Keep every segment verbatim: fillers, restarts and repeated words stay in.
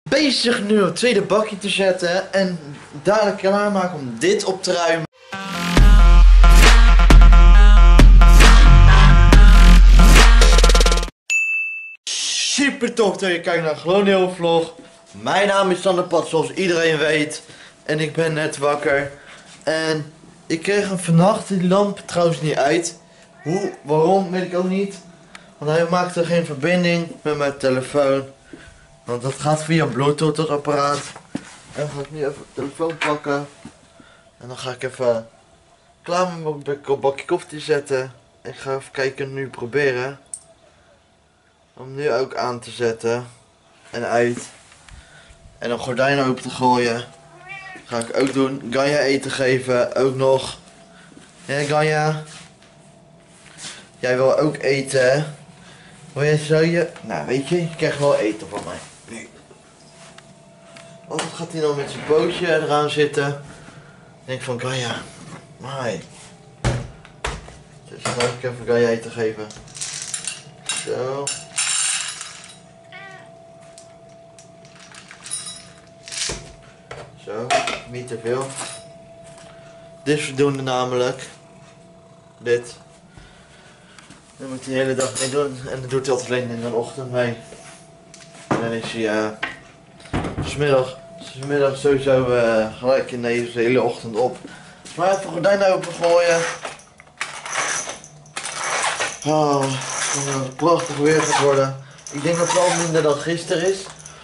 bezig nu het tweede bakje te zetten en dadelijk klaarmaken om dit op te ruimen. Super tof dat je kijkt naar Glooneel Vlog. Mijn naam is Sander Pat, zoals iedereen weet. En ik ben net wakker. En ik kreeg hem vannacht die lamp trouwens niet uit. Hoe, waarom, weet ik ook niet. Want hij maakte geen verbinding met mijn telefoon. Want dat gaat via Bluetooth, dat apparaat. En dan ga ik nu even de telefoon pakken. En dan ga ik even klaar met mijn bakje koffie te zetten. Ik ga even kijken, nu proberen. Om nu ook aan te zetten. En uit. En dan gordijnen open te gooien. Ga ik ook doen. Ganja eten geven, ook nog. Ja, Ganja. Jij wil ook eten, hè? Wil jij zo je... Nou, weet je, je krijgt wel eten van mij. Nu. Altijd gaat hij dan met zijn pootje eraan zitten. Ik denk van, Ganja. Maar. Dus dan ga ik even Ganja eten geven. Zo. Zo, niet te veel. Dit is voldoende namelijk. Dit. Dat moet hij de hele dag mee doen. En dat doet hij altijd alleen in de ochtend mee. En dan is hij uh, smiddag, smiddag sowieso uh, gelijk in deze hele ochtend op. Maar even gordijnen open gooien. Oh, dat het prachtig weer gaat worden. Ik denk dat het wel minder dan gisteren is.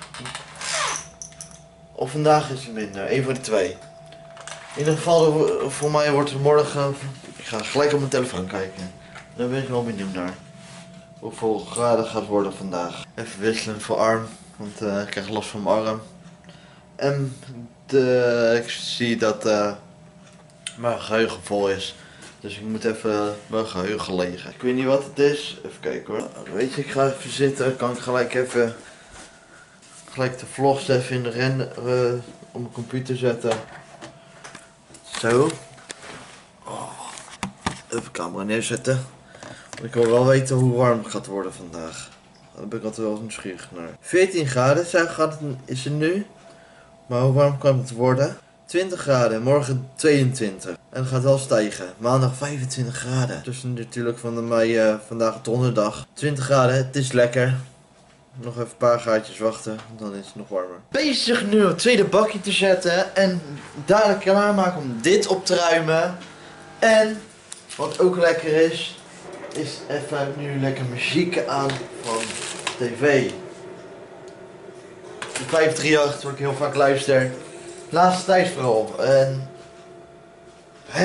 Of vandaag is het minder, een van de twee. In ieder geval, voor mij wordt het morgen. Ik ga gelijk op mijn telefoon kijken. Daar ben ik wel benieuwd naar. Hoeveel graden gaat worden vandaag. Even wisselen voor arm, want uh, ik krijg last van mijn arm. En de, ik zie dat uh, mijn geheugen vol is. Dus ik moet even mijn geheugen legen. Ik weet niet wat het is. Even kijken hoor. Weet je, ik ga even zitten. Kan ik gelijk even. Gelijk de vlogs even in de ren uh, op mijn computer zetten. Zo. Oh. Even de camera neerzetten. Want ik wil wel weten hoe warm het gaat worden vandaag. Daar ben ik altijd wel nieuwsgierig naar. veertien graden gaat het, is het nu. Maar hoe warm kan het worden? twintig graden, morgen tweeëntwintig. En het gaat wel stijgen. Maandag vijfentwintig graden. Dus natuurlijk van de mei, uh, vandaag donderdag. twintig graden, het is lekker. Nog even een paar gaatjes wachten, dan is het nog warmer. Bezig nu het tweede bakje te zetten en dadelijk klaarmaken om dit op te ruimen. En wat ook lekker is, is even nu lekker muziek aan van tv. De vijf drie acht, wat ik heel vaak luister. Laatste tijd vooral. En... Hè?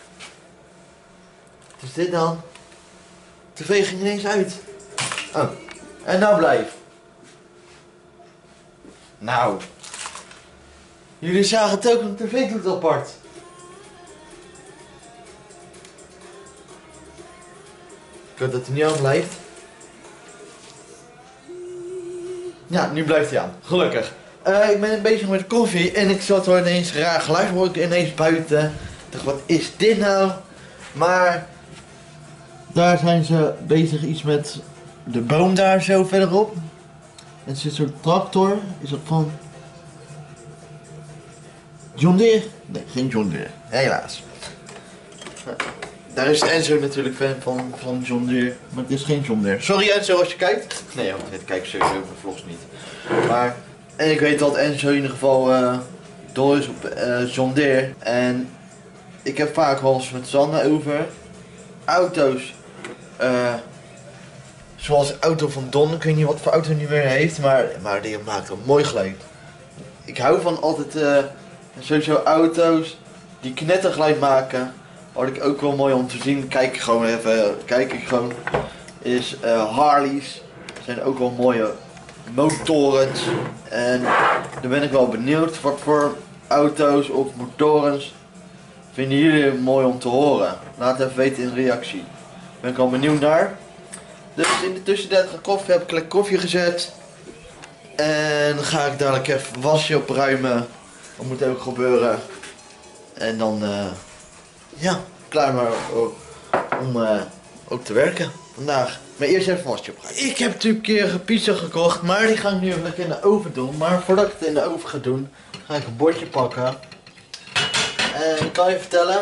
Wat is dit dan? De tv ging ineens uit. Oh. En nou blijf. Nou. Jullie zagen het ook, want de tv doet het apart. Ik hoop dat hij niet aan blijft. Ja, nu blijft hij aan. Gelukkig. Uh, ik ben bezig met de koffie en ik zat er ineens raar geluid, hoor ik ineens buiten. Ik dacht, wat is dit nou? Maar daar zijn ze bezig iets met de boom daar zo verderop. En er zit zo'n tractor. Is dat van John Deere? Nee, geen John Deere. Helaas. Daar is Enzo natuurlijk fan van, van John Deere. Maar het is geen John Deere. Sorry Enzo als je kijkt. Nee, want ik kijk sowieso mijn vlogs niet. Maar, en ik weet dat Enzo in ieder geval uh, dol is op uh, John Deere. En ik heb vaak wel eens met Sanne over auto's. Uh, Zoals de auto van Don, ik weet niet wat voor auto hij nu weer heeft, maar, maar die maakt een mooi geluid. Ik hou van altijd uh, sowieso auto's die knettergeluid maken. Wat ik ook wel mooi om te zien, kijk gewoon even, kijk ik gewoon, is uh, Harleys. Zijn ook wel mooie motorens. En daar ben ik wel benieuwd, wat voor auto's of motorens vinden jullie mooi om te horen. Laat even weten in reactie. Ben ik al benieuwd naar. Dus in de tussentijd koffie heb ik lekker koffie gezet. En dan ga ik dadelijk even wasje opruimen. Dat moet ook gebeuren. En dan, uh, ja, klaar maar om uh, ook te werken. vandaag mijn eerste even wasje opgeruimd. Ik heb natuurlijk een keer pizza gekocht, maar die ga ik nu even lekker in de oven doen. Maar voordat ik het in de oven ga doen, ga ik een bordje pakken. En ik kan je vertellen,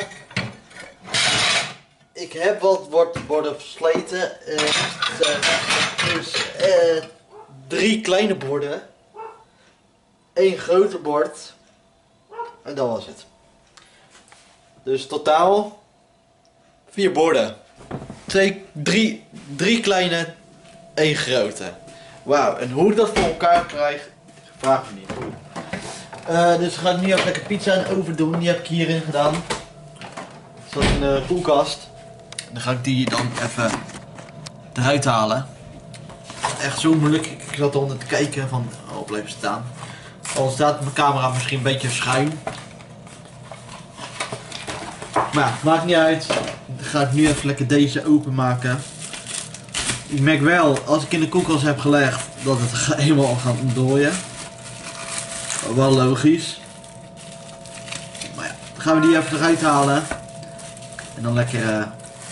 ik heb wat borden versleten. Uh, dus uh, drie kleine borden, één grote bord en dat was het. Dus totaal vier borden. Twee, drie, drie kleine, één grote. Wauw, en hoe ik dat voor elkaar krijg, vraag me niet. Uh, dus ga ik nu even lekker pizza in de oven doen. Die heb ik hierin gedaan. Dat is in de koelkast. Dan ga ik die dan even eruit halen. Echt zo moeilijk. Ik zat eronder te kijken van, oh, blijf staan. Al staat mijn camera misschien een beetje schuin. Maar ja, maakt niet uit. Dan ga ik nu even lekker deze openmaken. Ik merk wel, als ik in de koelkast heb gelegd, dat het helemaal gaat ontdooien. Wel logisch. Maar ja, dan gaan we die even eruit halen. En dan lekker uh,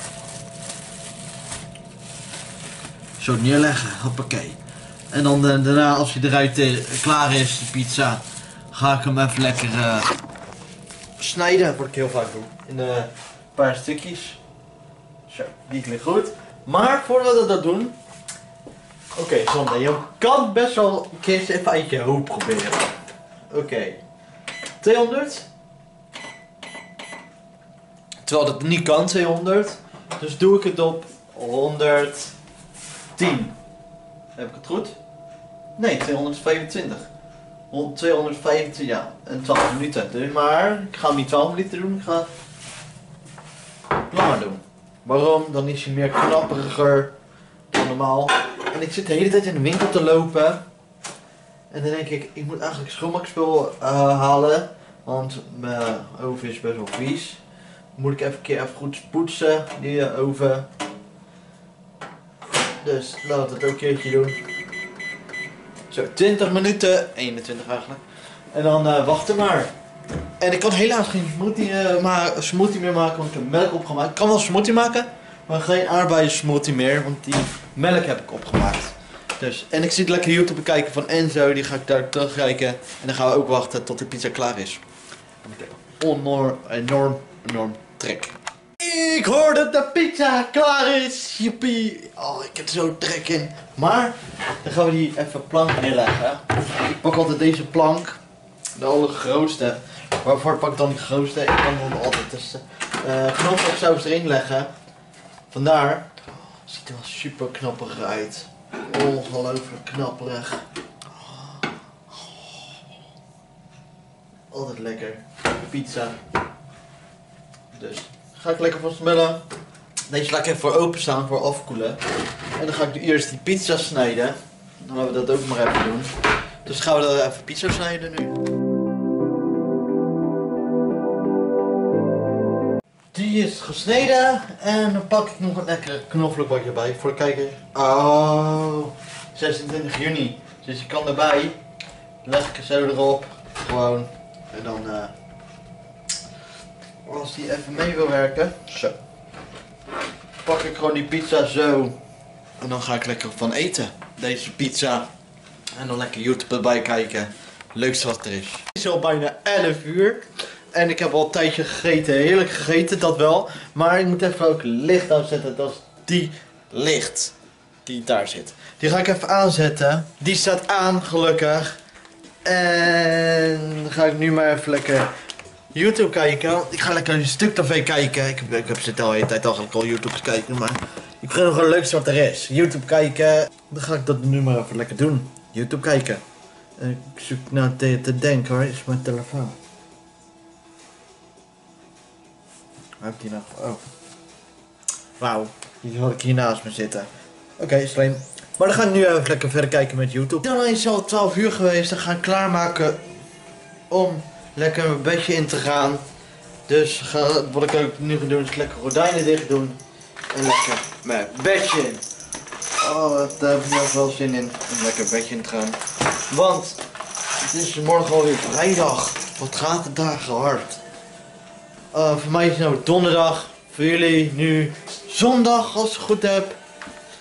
zo neerleggen. Hoppakee. En dan uh, daarna, als hij eruit uh, klaar is, de pizza, ga ik hem even lekker uh, snijden. Wat ik heel vaak doe. In een uh, paar stukjes. Zo, die klinkt goed. Maar voordat we dat doen. Oké, okay, Sander, je kan best wel een keer even uit je hoofd proberen. Oké. Okay. tweehonderd. Terwijl dat niet kan, tweehonderd. Dus doe ik het op honderdtien. Heb ik het goed? Nee, tweehonderdvijfentwintig. tweehonderdvijfentwintig, ja. En twaalf minuten. Dus maar ik ga hem niet twaalf minuten doen. Ik ga langer doen. Waarom? Dan is hij meer knapperiger dan normaal. En ik zit de hele tijd in de winkel te lopen. En dan denk ik, ik moet eigenlijk schoonmaakspul uh, halen. Want mijn oven is best wel vies. Moet ik even een keer even goed poetsen, die oven. Dus laten we het ook een keertje doen. Zo, twintig minuten, eenentwintig eigenlijk. En dan uh, wachten maar. En ik kan helaas geen smoothie, uh, ma smoothie meer maken, want ik heb melk opgemaakt. Ik kan wel smoothie maken, maar geen aardbeien smoothie meer, want die melk heb ik opgemaakt. Dus, en ik zit lekker YouTube kijken van Enzo, die ga ik daar terugkijken. En dan gaan we ook wachten tot de pizza klaar is. Enorm, enorm, enorm trek. Ik hoor dat de pizza klaar is. Jippie. Oh, ik heb er zo trek in. Maar, dan gaan we die even plank neerleggen. Ik pak altijd deze plank. De allergrootste. Waarvoor pak ik dan de grootste? Ik kan dan altijd tussen uh, knoflooksaus erin leggen. Vandaar. Ziet er wel super knapperig uit. Ongelooflijk knapperig. Altijd lekker. Pizza. Dus ga ik lekker van smellen. Deze laat ik even voor openstaan voor afkoelen. En dan ga ik eerst die pizza snijden. Dan gaan we dat ook maar even doen. Dus gaan we dan even pizza snijden nu. Die is gesneden en dan pak ik nog een lekkere knoflookbakje bij voor de kijker. Oh, zesentwintig juni. Dus je kan erbij. Leg ik er zo erop. Gewoon. En dan uh, als die even mee wil werken. Zo. Pak ik gewoon die pizza zo. En dan ga ik lekker van eten. Deze pizza. En dan lekker YouTube erbij kijken. Leukste wat er is. Het is al bijna elf uur. En ik heb al een tijdje gegeten. Heerlijk gegeten, dat wel. Maar ik moet even ook licht aanzetten. Dat is die licht. Die daar zit. Die ga ik even aanzetten. Die staat aan, gelukkig. En dan ga ik nu maar even lekker YouTube kijken. Ik ga lekker een stuk tv kijken. Ik heb, ik heb zit al de hele tijd eigenlijk al YouTube te kijken. Maar ik vind het gewoon het leukste wat er is. YouTube kijken. Dan ga ik dat nu maar even lekker doen. YouTube kijken. En ik zoek naar te, te denken hoor. Is mijn telefoon. Waar heb ik die nou? Oh. Wauw. Die had ik hier naast me zitten. Oké, okay, slim. Maar dan ga ik nu even lekker verder kijken met YouTube. Dan is het al twaalf uur geweest. Dan ga ik klaarmaken om lekker mijn bedje in te gaan. Dus ga, wat ik ook nu ga doen is lekker gordijnen dicht doen. En lekker mijn bedje in. Oh, daar heb ik nog wel zin in. Om lekker bedje in te gaan. Want het is morgen alweer vrijdag. Wat gaat de dagen hard. Uh, voor mij is het nou donderdag. Voor jullie nu zondag als ik het goed heb.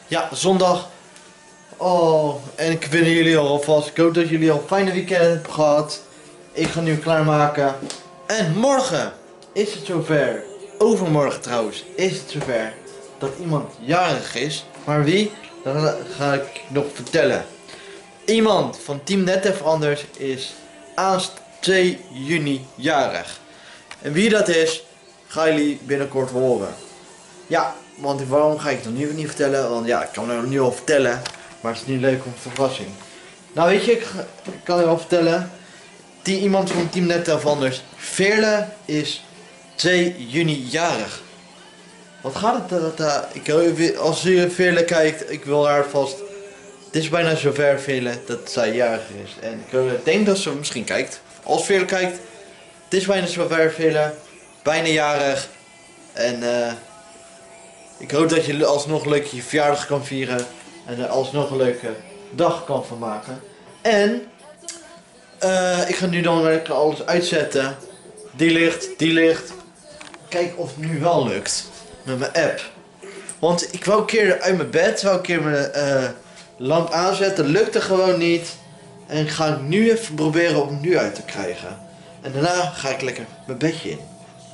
Ja, zondag. Oh, en ik wens jullie al alvast. Ik hoop dat jullie al een fijne weekend hebben gehad. Ik ga nu klaarmaken. En morgen is het zover. Overmorgen trouwens is het zover dat iemand jarig is. Maar wie? Dat ga ik nog vertellen. Iemand van Team Net Even Anders is aanstaande twee juni jarig. En wie dat is, gaan jullie binnenkort horen. Ja, want waarom ga ik het nog nu niet vertellen? Want ja, ik kan het nu al vertellen. Maar het is niet leuk om te verrassing. Nou weet je, ik, ga, ik kan je al vertellen. Die iemand van Team Net Even Anders, Veerle, is twee juni jarig. Wat gaat het? Dat, dat, ik, als je Veerle kijkt, ik wil haar vast. Het is bijna zover, Veerle, dat zij jarig is. En ik denk dat ze misschien kijkt. Als Veerle kijkt, het is bijna zover, Veerle. Bijna jarig. En uh, ik hoop dat je alsnog leuk je verjaardag kan vieren. En er alsnog een leuke dag kan van maken. En uh, ik ga nu dan lekker alles uitzetten. Die ligt, die ligt. Kijk of het nu wel lukt. Met mijn app. Want ik wou een keer uit mijn bed, wou een keer mijn uh, lamp aanzetten. Lukte gewoon niet. En ga ik nu even proberen om het nu uit te krijgen. En daarna ga ik lekker mijn bedje in.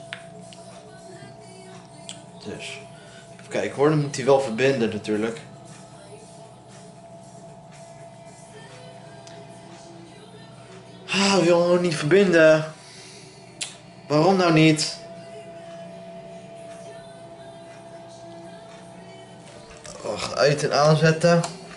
Dus. Even kijken hoor, dan moet hij wel verbinden natuurlijk. Ah, wil nog niet verbinden. Waarom nou niet? Wacht, uit en aanzetten.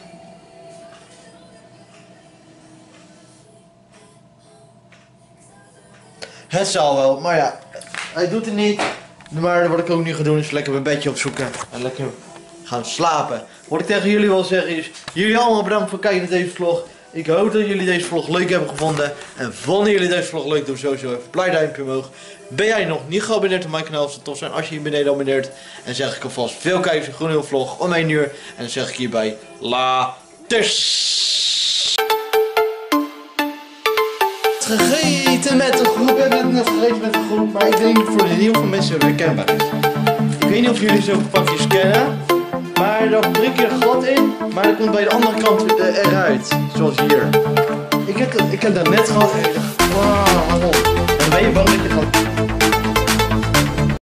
Het zal wel, maar ja, hij doet het niet. Maar wat ik ook nu ga doen is lekker mijn bedje opzoeken en lekker gaan slapen. Wat ik tegen jullie wil zeggen is, jullie allemaal bedankt voor het kijken naar deze vlog. Ik hoop dat jullie deze vlog leuk hebben gevonden. En vonden jullie deze vlog leuk, doe sowieso even een blij duimpje omhoog. Ben jij nog niet geabonneerd op mijn kanaal, zou het tof zijn als je hier beneden abonneert. En zeg ik alvast veel kijkers, een groene vlog om één uur. En dan zeg ik hierbij, laters. Gegeten met een groep, we hebben het net gegeten met een groep. Maar ik denk voor de heel veel mensen herkenbaar is. Ik weet niet of jullie zulke pakjes kennen. Maar dan prik je een gat in, maar dan komt bij de andere kant eruit. Zoals hier. Ik heb, ik heb dat net gehad en ik dacht, wauw, en dan ben je bang dat je gaat